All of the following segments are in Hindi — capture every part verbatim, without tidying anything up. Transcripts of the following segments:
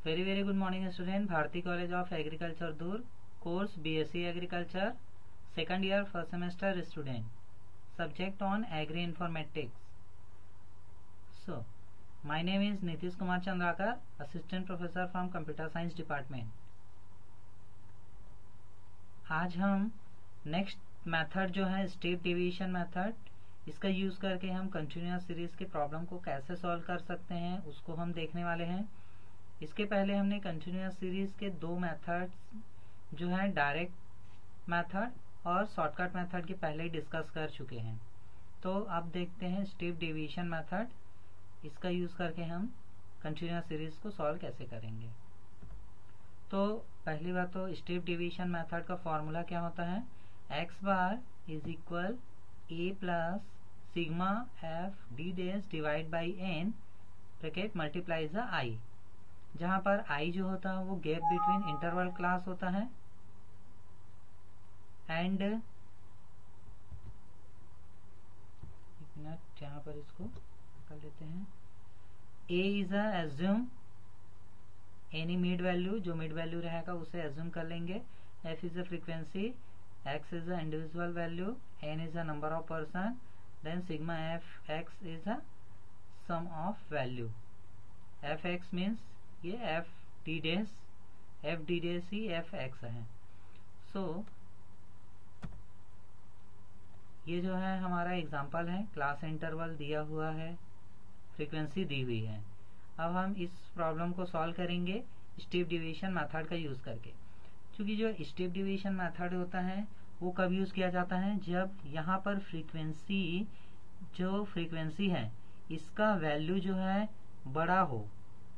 Very very good morning student. Bharati college of agriculture दूर, course BSc agriculture, second year first semester student, subject on agri informatics. So my name is Nitish Kumar Chandrakar, assistant professor from computer science department. आज हम नेक्स्ट मेथड जो है स्टेप डिवीजन मेथड, इसका यूज करके हम कंटिन्यूअस सीरीज के प्रॉब्लम को कैसे सॉल्व कर सकते हैं उसको हम देखने वाले हैं। इसके पहले हमने कंटिन्यूअस सीरीज के दो मेथड्स जो है डायरेक्ट मेथड और शॉर्टकट मेथड के पहले ही डिस्कस कर चुके हैं। तो अब देखते हैं स्टेप डिवीजन मेथड, इसका यूज करके हम कंटिन्यूअस सीरीज को सॉल्व कैसे करेंगे। तो पहली बात तो स्टेप डिवीजन मेथड का फॉर्मूला क्या होता है, X bar is equal A plus sigma F D days divide by N bracket multiply the I, जहां पर आई जो होता है वो गैप बिटवीन इंटरवल क्लास होता है एंड एक मिनट यहाँ पर इसको कर लेते हैं। A is assume any mid value, जो मिड वैल्यू रहेगा उसे एज्यूम कर लेंगे। F is a frequency, X is a individual value, N is a number of person, then sigma F X is a sum of value. F X means ये F D days, F D days ही एफ एक्स है। सो so, ये जो है हमारा एग्जांपल है, क्लास इंटरवल दिया हुआ है, फ्रीक्वेंसी दी हुई है। अब हम इस प्रॉब्लम को सॉल्व करेंगे स्टेप डिवीजन मेथड का यूज करके। क्योंकि जो स्टेप डिवीजन मेथड होता है वो कब यूज किया जाता है, जब यहाँ पर फ्रीक्वेंसी जो फ्रीक्वेंसी है इसका वैल्यू जो है बड़ा हो,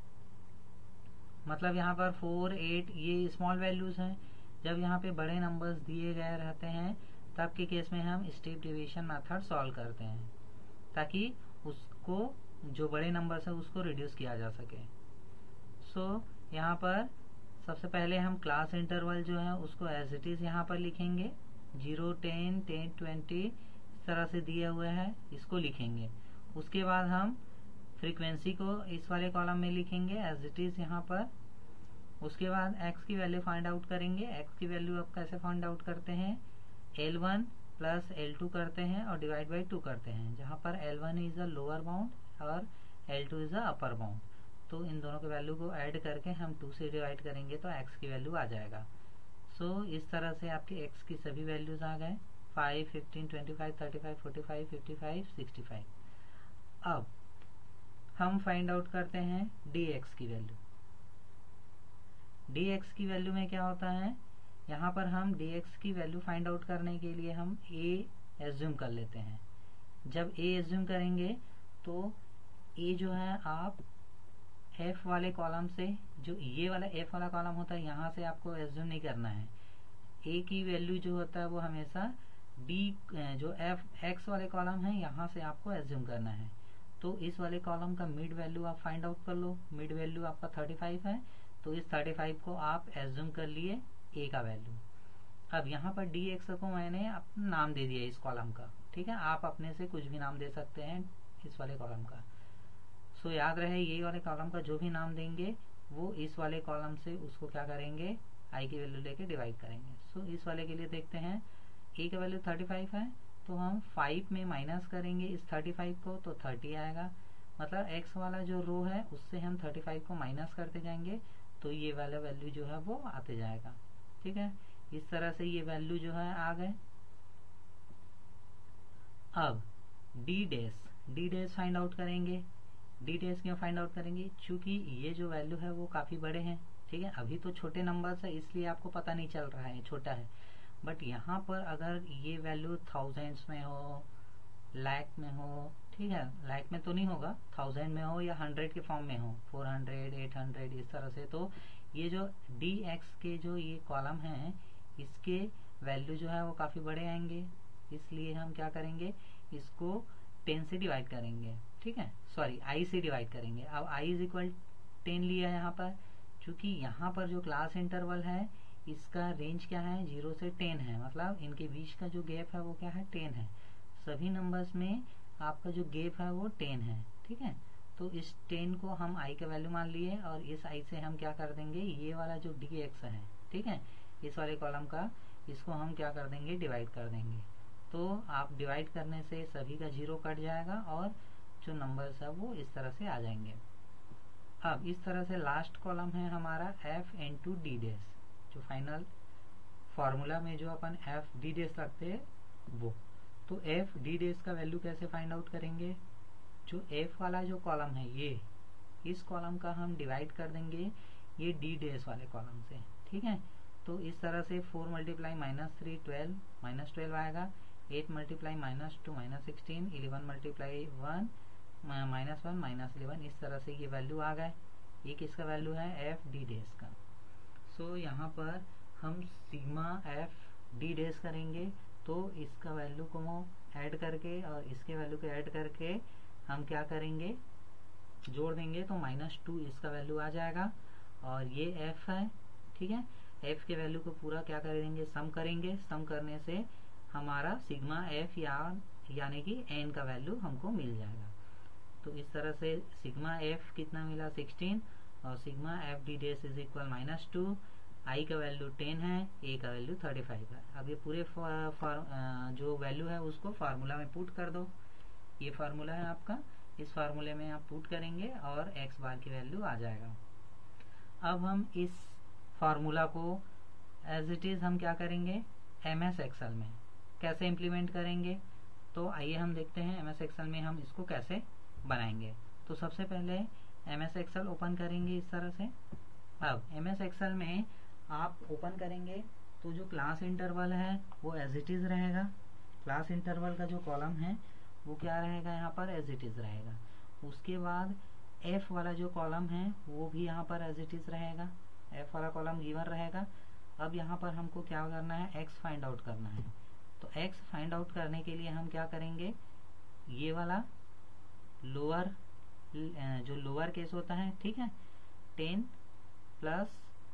मतलब यहाँ पर फोर एट ये स्मॉल वैल्यूज हैं। जब यहाँ पे बड़े नंबर्स दिए गए रहते हैं तब के केस में हम स्टेप डिवीजन मेथड सॉल्व करते हैं, ताकि उसको जो बड़े नंबर्स है उसको रिड्यूस किया जा सके। सो so, यहाँ पर सबसे पहले हम क्लास इंटरवल जो है उसको एज इट इज यहाँ पर लिखेंगे, जीरो टेन टेन ट्वेंटी इस तरह से दिए हुए हैं, इसको लिखेंगे। उसके बाद हम फ्रीक्वेंसी को इस वाले कॉलम में लिखेंगे एज इट इज यहाँ पर। उसके बाद x की वैल्यू फाइंड आउट करेंगे। x की वैल्यू अब कैसे फाइंड आउट करते हैं, L one plus L two करते हैं और डिवाइड बाई टू करते हैं, जहाँ पर L one is a lower bound और L two is a upper bound. तो इन दोनों के वैल्यू को ऐड करके हम टू से डिवाइड करेंगे तो x की वैल्यू आ जाएगा। सो so, इस तरह से आपके x की सभी वैल्यूज आ गए, five, fifteen, twenty five, thirty five, forty five, fifty five, sixty five. अब हम फाइंड आउट करते हैं dx की वैल्यू। dx की वैल्यू में क्या होता है, यहाँ पर हम dx की वैल्यू फाइंड आउट करने के लिए हम a एज्यूम कर लेते हैं। जब a एज्यूम करेंगे तो a जो है आप f वाले कॉलम से, जो ये वाला f वाला कॉलम होता है यहाँ से आपको एज्यूम नहीं करना है। a की वैल्यू जो होता है वो हमेशा d जो f x वाले कॉलम है यहाँ से आपको एज्यूम करना है। तो इस वाले कॉलम का मिड वैल्यू आप फाइंड आउट कर लो। मिड वैल्यू आपका थर्टी फाइव है, तो इस थर्टी फाइव को आप एज्यूम कर लिए a का वैल्यू। अब यहाँ पर dx को मैंने अपना नाम दे दिया इस कॉलम का, ठीक है। आप अपने से कुछ भी नाम दे सकते हैं इस वाले कॉलम का। सो याद रहे ये वाले कॉलम का जो भी नाम देंगे वो इस वाले कॉलम से उसको क्या करेंगे, i की वैल्यू लेके डिवाइड करेंगे। सो इस वाले के लिए देखते हैं, a का वैल्यू थर्टी फाइव है तो हम फाइव में माइनस करेंगे इस थर्टी फाइव को तो थर्टी आएगा। मतलब x वाला जो रो है उससे हम थर्टी फाइव को माइनस करते जाएंगे तो ये वाला वैल्यू जो है वो आते जाएगा, ठीक है। इस तरह से ये वैल्यू जो है आ गए। अब D dash D dash find out करेंगे। डी डैश क्यों फाइंड आउट करेंगे, क्योंकि ये जो वैल्यू है वो काफी बड़े हैं, ठीक है। अभी तो छोटे नंबर्स है इसलिए आपको पता नहीं चल रहा है छोटा है, बट यहाँ पर अगर ये वैल्यू थाउजेंड्स में हो, लाख में हो, ठीक है, लाख में तो नहीं होगा, थाउजेंड में हो या हंड्रेड के फॉर्म में हो, फोर हंड्रेड, एट हंड्रेड इस तरह से, तो ये जो डी एक्स के जो ये कॉलम है इसके वैल्यू जो है वो काफी बड़े आएंगे। इसलिए हम क्या करेंगे, इसको टेन से डिवाइड करेंगे, ठीक है, सॉरी आई से डिवाइड करेंगे। अब आई इज इक्वल टेन लिया है यहाँ पर, क्योंकि यहाँ पर जो क्लास इंटरवल है इसका रेंज क्या है, जीरो से टेन है, मतलब इनके बीच का जो गैप है वो क्या है, टेन है। सभी नंबर्स में आपका जो गैप है वो टेन है, ठीक है। तो इस टेन को हम आई का वैल्यू मान लिए और इस आई से हम क्या कर देंगे, ये वाला जो डी एक्स है, ठीक है, इस वाले कॉलम का, इसको हम क्या कर देंगे, डिवाइड कर देंगे। तो आप डिवाइड करने से सभी का जीरो कट जाएगा और जो नंबर्स है वो इस तरह से आ जाएंगे। अब इस तरह से लास्ट कॉलम है हमारा एफ इंटू डी डेस, जो फाइनल फॉर्मूला में जो अपन एफ डी डेस रखते हैं वो। तो एफ डी डेस का वैल्यू कैसे फाइंड आउट करेंगे, जो एफ वाला जो कॉलम है ये, इस कॉलम का हम डिवाइड कर देंगे ये डी डेस वाले कॉलम से, ठीक है। तो इस तरह से four multiply minus three twelve, minus twelve आएगा, eight multiply minus two minus sixteen, eleven multiply one minus one minus eleven, इस तरह से ये वैल्यू आ गए। ये किसका वैल्यू है, एफ डी डेस का। सो so, यहाँ पर हम सिग्मा एफ डी डेस करेंगे, तो इसका वैल्यू को ऐड करके और इसके वैल्यू को ऐड करके हम क्या करेंगे, जोड़ देंगे, तो माइनस टू इसका वैल्यू आ जाएगा। और ये एफ है, ठीक है, एफ के वैल्यू को पूरा क्या करेंगे, सम करेंगे, सम करने से हमारा सिग्मा एफ या यानी कि एन का वैल्यू हमको मिल जाएगा। तो इस तरह से सिग्मा एफ कितना मिला, सिक्सटीन, और sigma F D days is equal minus two, I का वैल्यू टेन है, ए का वैल्यू थर्टी फाइव है। अब ये पूरे फॉर, फॉर, जो वैल्यू है उसको फार्मूला में पुट कर दो। ये फार्मूला है आपका, इस फार्मूले में आप पुट करेंगे और एक्स बार की वैल्यू आ जाएगा। अब हम इस फार्मूला को एज इट इज हम क्या करेंगे, एम एस एक्सेल में कैसे इम्प्लीमेंट करेंगे, तो आइए हम देखते हैं एम एस एक्सेल में हम इसको कैसे बनाएंगे। तो सबसे पहले एम एस एक्सेल ओपन करेंगे इस तरह से। अब एम एस एक्सेल में आप ओपन करेंगे तो जो क्लास इंटरवल है वो एज इट इज रहेगा। क्लास इंटरवल का जो कॉलम है वो क्या रहेगा, यहाँ पर एज इट इज रहेगा। उसके बाद एफ वाला जो कॉलम है वो भी यहाँ पर एज इट इज रहेगा, एफ वाला कॉलम गिवन रहेगा। अब यहाँ पर हमको क्या करना है, एक्स फाइंड आउट करना है। तो एक्स फाइंड आउट करने के लिए हम क्या करेंगे, ये वाला लोअर जो लोअर केस होता है, ठीक है, ten plus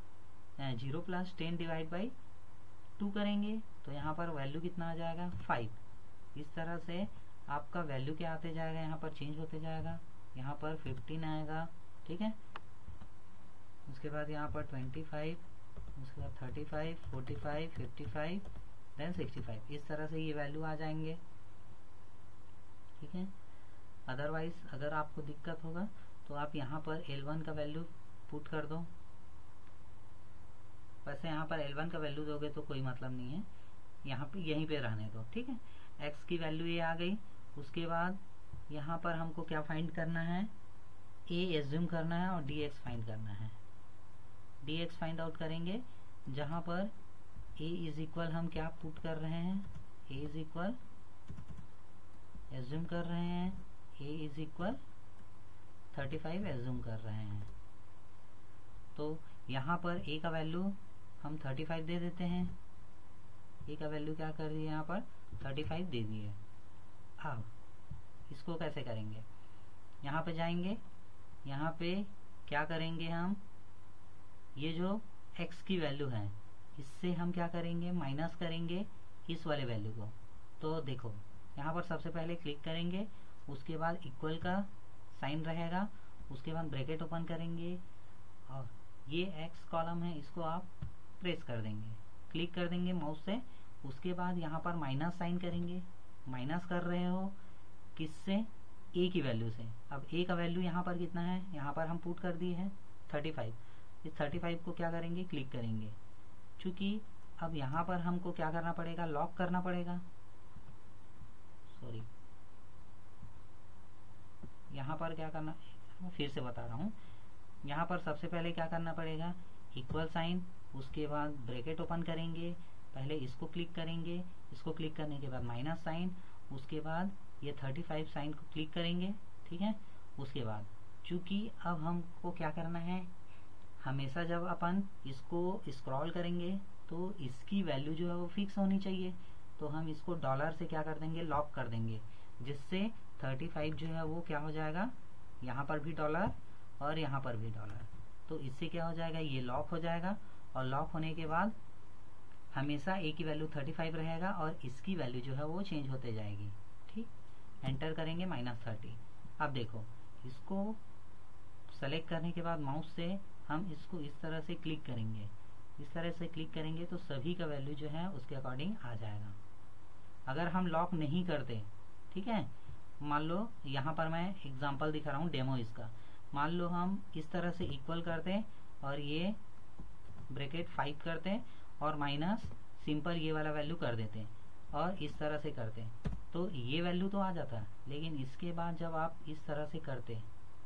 zero plus ten divide by two करेंगे, तो यहाँ पर वैल्यू कितना आ जाएगा, फाइव। इस तरह से आपका वैल्यू क्या आते जाएगा, यहाँ पर चेंज होते जाएगा। यहाँ पर फिफ्टीन आएगा, ठीक है, उसके बाद यहाँ पर ट्वेंटी फाइव, उसके बाद thirty five, forty five, fifty five, then sixty five. इस तरह से ये वैल्यू आ जाएंगे, ठीक है। अदरवाइज अगर आपको दिक्कत होगा तो आप यहाँ पर एल वन का वैल्यू पुट कर दो। वैसे यहाँ पर एल वन का वैल्यू दोगे तो कोई मतलब नहीं है, यहाँ पे यहीं पे रहने दो, ठीक है। एक्स की वैल्यू ये आ गई। उसके बाद यहाँ पर हमको क्या फाइंड करना है, ए एज्यूम करना है और डी एक्स फाइंड करना है। डी एक्स फाइंड आउट करेंगे, जहाँ पर ए इज इक्वल हम क्या पुट कर रहे हैं, ए इज इक्वल एज्यूम कर रहे हैं, A is equal thirty five assume कर रहे हैं। तो यहाँ पर ए का वैल्यू हम थर्टी फाइव दे देते हैं, ए का वैल्यू क्या कर दिए, यहाँ पर थर्टी फाइव दे दिए। अब इसको कैसे करेंगे, यहाँ पे जाएंगे, यहाँ पे क्या करेंगे हम, ये जो x की वैल्यू है इससे हम क्या करेंगे, माइनस करेंगे इस वाले वैल्यू को। तो देखो यहाँ पर सबसे पहले क्लिक करेंगे, उसके बाद इक्वल का साइन रहेगा, उसके बाद ब्रैकेट ओपन करेंगे और ये x कॉलम है इसको आप प्रेस कर देंगे, क्लिक कर देंगे माउस से। उसके बाद यहाँ पर माइनस साइन करेंगे, माइनस कर रहे हो किससे, a की वैल्यू से। अब a का वैल्यू यहाँ पर कितना है, यहाँ पर हम पुट कर दिए हैं थर्टी फाइव। इस थर्टी फाइव को क्या करेंगे, क्लिक करेंगे। चूंकि अब यहाँ पर हमको क्या करना पड़ेगा, लॉक करना पड़ेगा, सॉरी यहाँ पर क्या करना, मैं फिर से बता रहा हूँ। यहाँ पर सबसे पहले क्या करना पड़ेगा, इक्वल साइन, उसके बाद ब्रैकेट ओपन करेंगे, पहले इसको क्लिक करेंगे, इसको क्लिक करने के बाद माइनस साइन, उसके बाद ये थर्टी फाइव साइन को क्लिक करेंगे, ठीक है। उसके बाद चूंकि अब हमको क्या करना है, हमेशा जब अपन इसको स्क्रॉल करेंगे तो इसकी वैल्यू जो है वो फिक्स होनी चाहिए। तो हम इसको डॉलर से क्या कर देंगे, लॉक कर देंगे, जिससे थर्टी फाइव जो है वो क्या हो जाएगा, यहाँ पर भी डॉलर और यहाँ पर भी डॉलर। तो इससे क्या हो जाएगा, ये लॉक हो जाएगा और लॉक होने के बाद हमेशा ए की वैल्यू थर्टी फाइव रहेगा और इसकी वैल्यू जो है वो चेंज होते जाएगी, ठीक। एंटर करेंगे माइनस थर्टी। अब देखो इसको सेलेक्ट करने के बाद माउस से हम इसको इस तरह से क्लिक करेंगे, इस तरह से क्लिक करेंगे तो सभी का वैल्यू जो है उसके अकॉर्डिंग आ जाएगा। अगर हम लॉक नहीं करते, ठीक है, मान लो यहाँ पर मैं एग्जांपल दिखा रहा हूँ डेमो इसका, मान लो हम इस तरह से इक्वल करते और ये ब्रैकेट फाइव करते और माइनस सिंपल ये वाला वैल्यू कर देते और इस तरह से करते तो ये वैल्यू तो आ जाता, लेकिन इसके बाद जब आप इस तरह से करते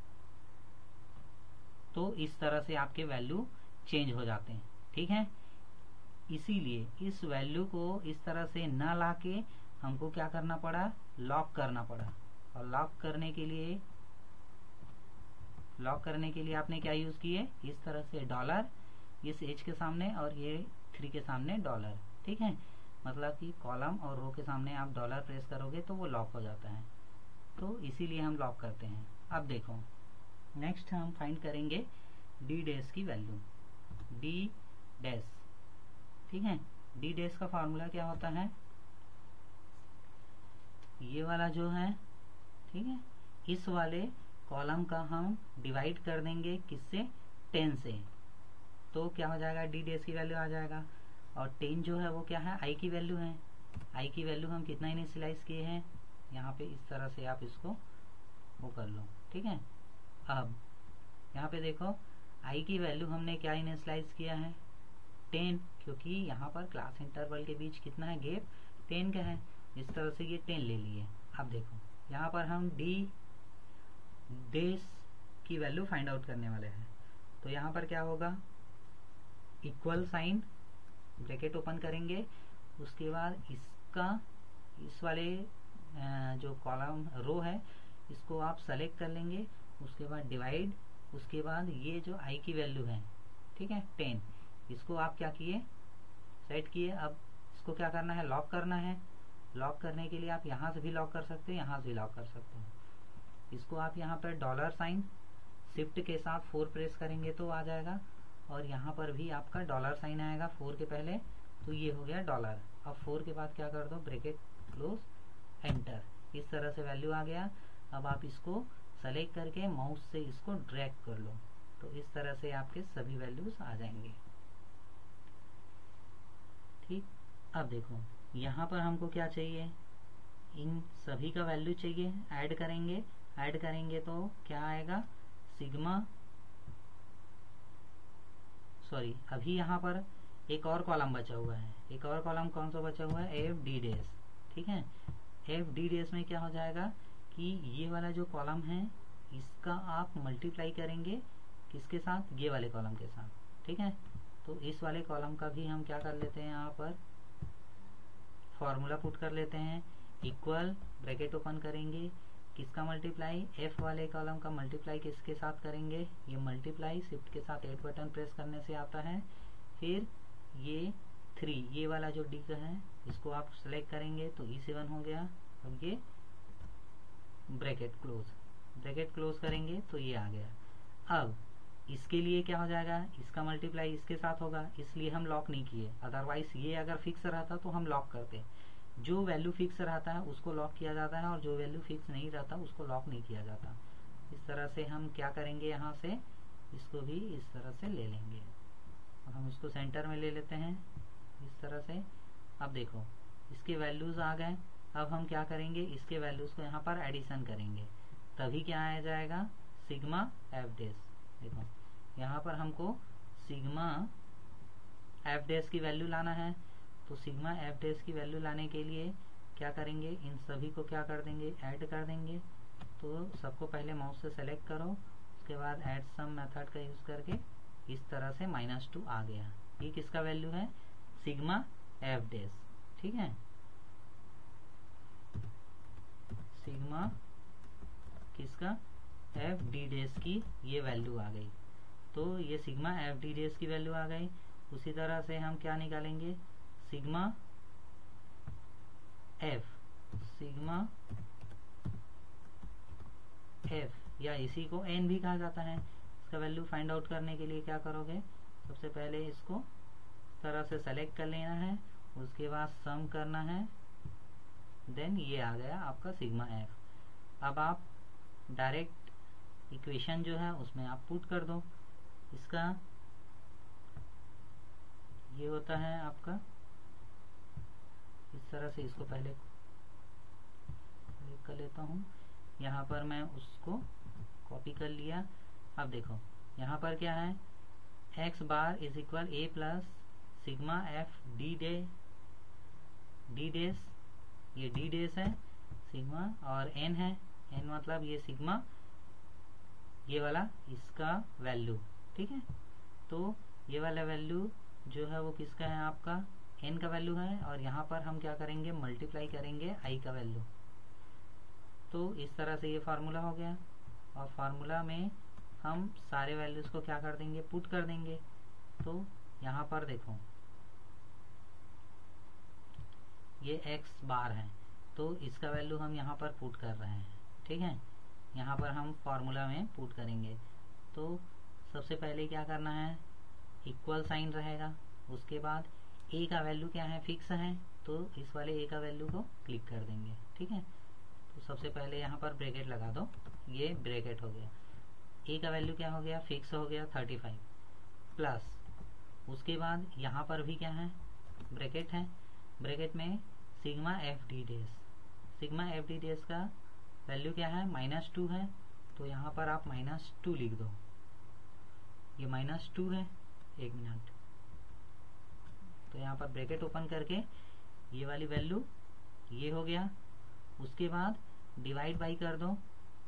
तो इस तरह से आपके वैल्यू चेंज हो जाते हैं, ठीक है। इसीलिए इस वैल्यू को इस तरह से न लाके हमको क्या करना पड़ा, लॉक करना पड़ा। और लॉक करने के लिए लॉक करने के लिए आपने क्या यूज किए, इस तरह से डॉलर इस एच के सामने और ये थ्री के सामने डॉलर, ठीक है। मतलब कि कॉलम और रो के सामने आप डॉलर प्रेस करोगे तो वो लॉक हो जाता है, तो इसीलिए हम लॉक करते हैं। अब देखो नेक्स्ट हम फाइंड करेंगे डी डैश की वैल्यू, डी डैश, ठीक है। डी डैश का फॉर्मूला क्या होता है, ये वाला जो है, ठीक है, इस वाले कॉलम का हम डिवाइड कर देंगे किससे, टेन से, तो क्या हो जाएगा, डी डैश की वैल्यू आ जाएगा। और टेन जो है वो क्या है, आई की वैल्यू है। आई की वैल्यू हम कितना इनिशियलाइज किए हैं, यहाँ पे इस तरह से आप इसको वो कर लो, ठीक है। अब यहाँ पे देखो आई की वैल्यू हमने क्या इनिशियलाइज किया है, टेन, क्योंकि यहाँ पर क्लास इंटरवल के बीच कितना है गैप, टेन का है, इस तरह से ये टेन ले लिए। अब देखो यहाँ पर हम डी डैश की वैल्यू फाइंड आउट करने वाले हैं, तो यहाँ पर क्या होगा, इक्वल साइन ब्रैकेट ओपन करेंगे, उसके बाद इसका इस वाले जो कॉलम रो है इसको आप सेलेक्ट कर लेंगे, उसके बाद डिवाइड, उसके बाद ये जो आई की वैल्यू है, ठीक है, टेन, इसको आप क्या किए, सेट किए। अब इसको क्या करना है, लॉक करना है। लॉक करने के लिए आप यहाँ से भी लॉक कर सकते हो, यहाँ से भी लॉक कर सकते हो। इसको आप यहाँ पर डॉलर साइन शिफ्ट के साथ फोर प्रेस करेंगे तो आ जाएगा, और यहाँ पर भी आपका डॉलर साइन आएगा फोर के पहले, तो ये हो गया डॉलर। अब फोर के बाद क्या कर दो, ब्रैकेट क्लोज, एंटर, इस तरह से वैल्यू आ गया। अब आप इसको सेलेक्ट करके माउस से इसको ड्रैग कर लो, तो इस तरह से आपके सभी वैल्यूज आ जाएंगे, ठीक। अब देखो यहाँ पर हमको क्या चाहिए, इन सभी का वैल्यू चाहिए, ऐड करेंगे, ऐड करेंगे तो क्या आएगा, सिग्मा, सॉरी अभी यहाँ पर एक और कॉलम बचा हुआ है, एक और कॉलम कौन सा बचा हुआ है, एफ डी डैश, ठीक है। एफ डी डैश में क्या हो जाएगा कि ये वाला जो कॉलम है इसका आप मल्टीप्लाई करेंगे किसके साथ, ये वाले कॉलम के साथ, ठीक है। तो इस वाले कॉलम का भी हम क्या कर लेते हैं, यहाँ पर फॉर्मूला पुट कर लेते हैं, इक्वल ब्रैकेट ओपन करेंगे, किसका मल्टीप्लाई, एफ वाले कॉलम का मल्टीप्लाई किसके साथ करेंगे, ये मल्टीप्लाई शिफ्ट के साथ एट बटन प्रेस करने से आता है। फिर ये थ्री, ये वाला जो डी का है इसको आप सेलेक्ट करेंगे तो ई सेवन हो गया। अब ये ब्रैकेट क्लोज, ब्रैकेट क्लोज करेंगे तो ये आ गया। अब इसके लिए क्या हो जाएगा, इसका मल्टीप्लाई इसके साथ होगा, इसलिए हम लॉक नहीं किए, अदरवाइज ये अगर फिक्स रहता तो हम लॉक करते। जो वैल्यू फिक्स रहता है उसको लॉक किया जाता है और जो वैल्यू फिक्स नहीं रहता उसको लॉक नहीं किया जाता। इस तरह से हम क्या करेंगे, यहाँ से इसको भी इस तरह से ले लेंगे और हम इसको सेंटर में ले लेते हैं इस तरह से। अब देखो इसके वैल्यूज आ गए, अब हम क्या करेंगे, इसके वैल्यूज को यहाँ पर एडिशन करेंगे, तभी क्या आ जाएगा, सिग्मा एफ डैश। देखो यहाँ पर हमको सिग्मा एफ डैश की वैल्यू लाना है, तो सिग्मा एफ डैश की वैल्यू लाने के लिए क्या करेंगे, इन सभी को क्या कर देंगे, ऐड कर देंगे। तो सबको पहले माउस से सेलेक्ट करो, उसके बाद ऐड सम मेथड का यूज करके इस तरह से माइनस टू आ गया। ये किसका वैल्यू है, सिग्मा एफ डैश, ठीक है। सिग्मा किसका, एफ डी डैश की ये वैल्यू आ गई, तो ये सिग्मा एफ डी डैश की वैल्यू आ गई। उसी तरह से हम क्या निकालेंगे, सिग्मा एफ, सिग्मा एफ या इसी को एन भी कहा जाता है। इसका वैल्यू फाइंड आउट करने के लिए क्या करोगे, सबसे पहले इसको तरह से सेलेक्ट कर लेना है, उसके बाद सम करना है, देन ये आ गया आपका सिग्मा एफ। अब आप डायरेक्ट इक्वेशन जो है उसमें आप पुट कर दो। इसका ये होता है आपका इस तरह से, इसको पहले कर लेता हूँ। यहाँ पर मैं उसको कॉपी कर लिया। अब देखो यहाँ पर क्या है, X bar is equal A plus sigma F D day D days, ये डी डेस है सिग्मा, और एन है, एन मतलब ये सिग्मा, ये वाला इसका वैल्यू, ठीक है। तो ये वाला वैल्यू जो है वो किसका है, आपका एन का वैल्यू है, और यहाँ पर हम क्या करेंगे, मल्टीप्लाई करेंगे आई का वैल्यू। तो इस तरह से ये फार्मूला हो गया, और फार्मूला में हम सारे वैल्यूज को क्या कर देंगे, पुट कर देंगे। तो यहाँ पर देखो ये x बार है, तो इसका वैल्यू हम यहाँ पर पुट कर रहे हैं, ठीक है। यहाँ पर हम फार्मूला में पुट करेंगे। तो सबसे पहले क्या करना है, इक्वल साइन रहेगा, उसके बाद a का वैल्यू क्या है, फिक्स है, तो इस वाले a का वैल्यू को क्लिक कर देंगे, ठीक है। तो सबसे पहले यहाँ पर ब्रैकेट लगा दो, ये ब्रैकेट हो गया, a का वैल्यू क्या हो गया, फिक्स हो गया थर्टी फाइव, प्लस उसके बाद यहाँ पर भी क्या है, ब्रैकेट है, ब्रैकेट में sigma F D days, sigma F D days का वैल्यू क्या है, माइनस टू है, तो यहाँ पर आप माइनस टू लिख दो, ये माइनस टू है, एक मिनट। तो यहाँ पर ब्रैकेट ओपन करके ये वाली वैल्यू ये हो गया, उसके बाद डिवाइड बाई कर दो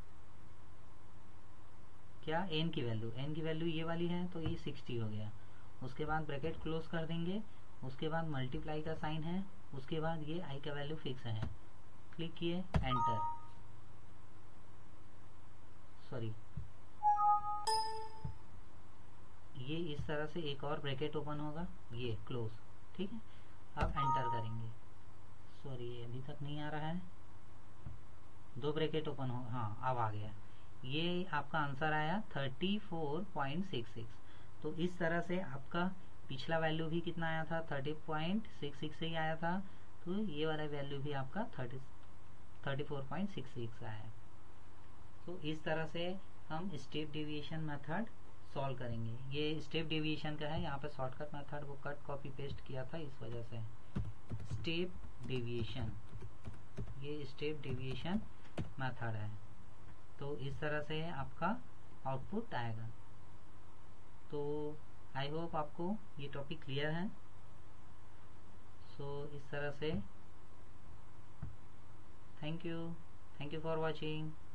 क्या, एन की वैल्यू, एन की वैल्यू ये वाली है, तो ये सिक्सटी हो गया। उसके बाद ब्रैकेट क्लोज कर देंगे, उसके बाद मल्टीप्लाई का साइन है, उसके बाद ये आई का वैल्यू फिक्स है, क्लिक किए, एंटर, सॉरी ये इस तरह से एक और ब्रैकेट ओपन होगा, ये क्लोज, ठीक है। अब एंटर करेंगे, सॉरी ये अभी तक नहीं आ रहा है, दो ब्रैकेट ओपन हो, हाँ अब आ गया। ये आपका आंसर आया thirty four point six six. तो इस तरह से आपका पिछला वैल्यू भी कितना आया था, थर्टी पॉइंट सिक्स सिक्स से ही आया था, तो ये वाला वैल्यू भी आपका thirty thirty four point six six आया। तो इस तरह से हम स्टेप डेविएशन मेथड सॉल्व करेंगे। ये स्टेप डेविएशन का है, यहाँ पे शॉर्टकट मेथड वो कट कॉपी पेस्ट किया था, इस वजह से स्टेप डेविएशन, ये स्टेप डेविएशन मेथड है। तो इस तरह से आपका आउटपुट आएगा। तो आई होप आपको ये टॉपिक क्लियर है। सो so, इस तरह से thank you thank you for watching.